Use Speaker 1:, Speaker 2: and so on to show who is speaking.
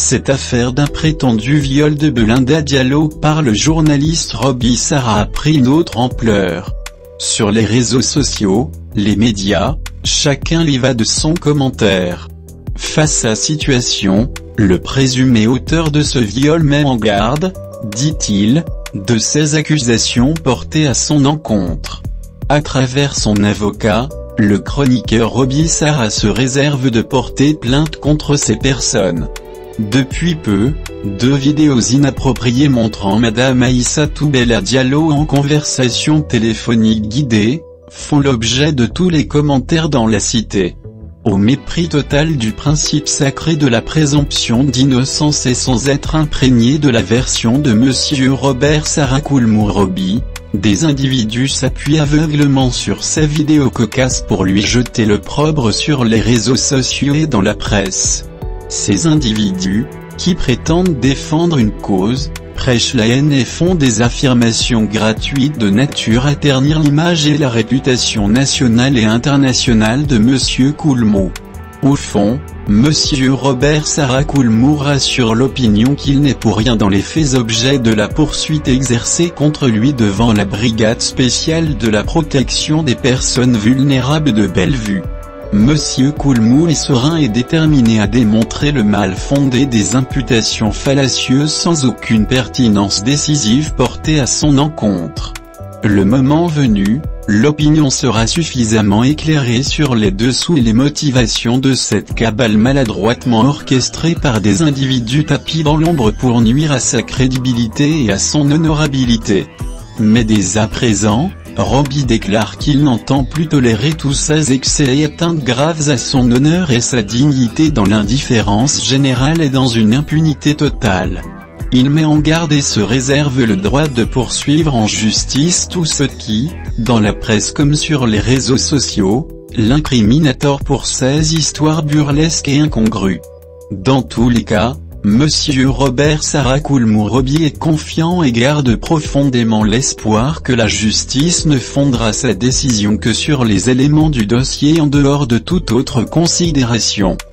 Speaker 1: Cette affaire d'un prétendu viol de Belinda Diallo par le journaliste Roby Sarah a pris une autre ampleur. Sur les réseaux sociaux, les médias, chacun y va de son commentaire. Face à la situation, le présumé auteur de ce viol met en garde, dit-il, de ces accusations portées à son encontre. À travers son avocat, le chroniqueur Roby Sarah se réserve de porter plainte contre ces personnes. Depuis peu, 2 vidéos inappropriées montrant Madame Aïssatou Bella Diallo en conversation téléphonique guidée, font l'objet de tous les commentaires dans la cité. Au mépris total du principe sacré de la présomption d'innocence et sans être imprégné de la version de Monsieur Robert Sarah Koulmour-Roby, des individus s'appuient aveuglément sur ces vidéos cocasses pour lui jeter l'opprobre sur les réseaux sociaux et dans la presse. Ces individus, qui prétendent défendre une cause, prêchent la haine et font des affirmations gratuites de nature à ternir l'image et la réputation nationale et internationale de Monsieur Koulmour. Au fond, Monsieur Robert Sarah Koulmour rassure l'opinion qu'il n'est pour rien dans les faits objet de la poursuite exercée contre lui devant la brigade spéciale de la protection des personnes vulnérables de Bellevue. Monsieur Koulmour est serein et déterminé à démontrer le mal fondé des imputations fallacieuses sans aucune pertinence décisive portée à son encontre. Le moment venu, l'opinion sera suffisamment éclairée sur les dessous et les motivations de cette cabale maladroitement orchestrée par des individus tapis dans l'ombre pour nuire à sa crédibilité et à son honorabilité. Mais dès à présent, Roby déclare qu'il n'entend plus tolérer tous ces excès et atteintes graves à son honneur et sa dignité dans l'indifférence générale et dans une impunité totale. Il met en garde et se réserve le droit de poursuivre en justice tous ceux qui, dans la presse comme sur les réseaux sociaux, l'incriminent à tort pour ces histoires burlesques et incongrues. Dans tous les cas, Monsieur Robert Sarah Koulmour-Roby est confiant et garde profondément l'espoir que la justice ne fondera sa décision que sur les éléments du dossier en dehors de toute autre considération.